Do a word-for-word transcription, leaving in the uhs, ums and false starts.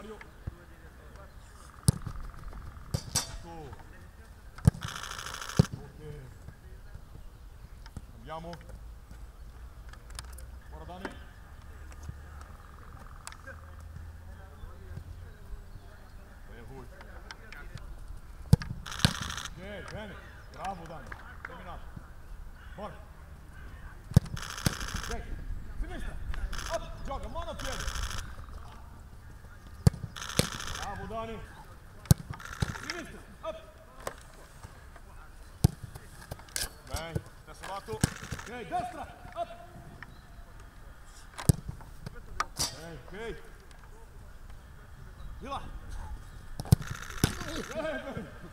Mario. Tu. Ok. Andiamo. Ora Dani. Bene, voi. Ok, bene. Bravo Dani. Terminato. Buono. Ok. Sinistra. Up. Gioca, mano a piede. Bravo Dani. Sinistra. Up. Bem, stesso lato. Ok, destra. Up. Bem, ok. Di là. Bene, bene.